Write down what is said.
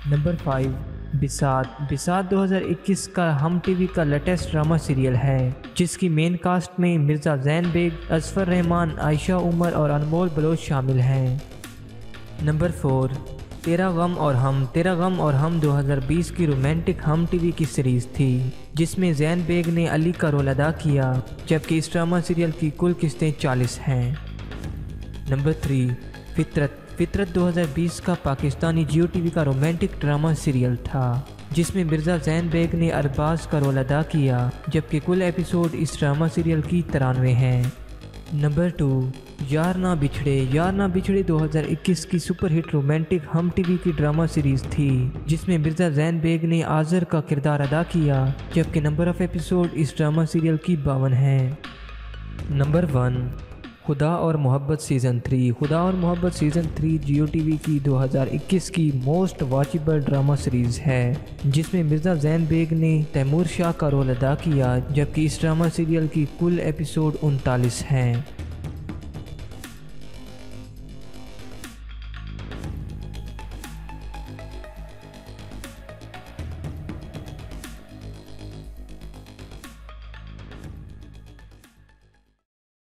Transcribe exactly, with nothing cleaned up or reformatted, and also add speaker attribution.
Speaker 1: Number five, बिसात। बिसात दो हज़ार इक्कीस का हम टीवी का लेटेस्ट ड्रामा सीरियल है जिसकी मेन कास्ट में मिर्ज़ा ज़ैन बेग, अज़फ़र रहमान, आयशा उमर और अनमोल बलोच शामिल हैं। नंबर फोर, तेरा गम और हम। तेरा गम और हम दो हज़ार बीस की रोमांटिक हम टीवी की सीरीज़ थी जिसमें ज़ैन बेग ने अली का रोल अदा किया, जबकि इस ड्रामा सीरियल की कुल किस्तें चालीस हैं। नंबर थ्री, फितरत। फितरत दो हज़ार बीस का पाकिस्तानी जियो टीवी का रोमांटिक ड्रामा सीरियल था जिसमें मिर्ज़ा ज़ैन बेग ने अरबाज का रोल अदा किया, जबकि कुल एपिसोड इस ड्रामा सीरियल की तिरानवे हैं। नंबर टू, यार ना बिछड़े। यार ना बिछड़े दो हज़ार इक्कीस की सुपरहिट रोमांटिक हम टीवी की ड्रामा सीरीज़ थी जिसमें मिर्ज़ा ज़ैन बेग ने आज़र का किरदार अदा किया, जबकि नंबर ऑफ एपिसोड इस ड्रामा सीरियल की बावन हैं। नंबर वन, खुदा और मोहब्बत सीज़न थ्री। खुदा और मोहब्बत सीज़न थ्री जियो टीवी की दो हज़ार इक्कीस की मोस्ट वॉचेबल ड्रामा सीरीज़ है जिसमें मिर्ज़ा ज़ैन बेग ने तैमूर शाह का रोल अदा किया, जबकि इस ड्रामा सीरियल की कुल एपिसोड उनतालीस हैं।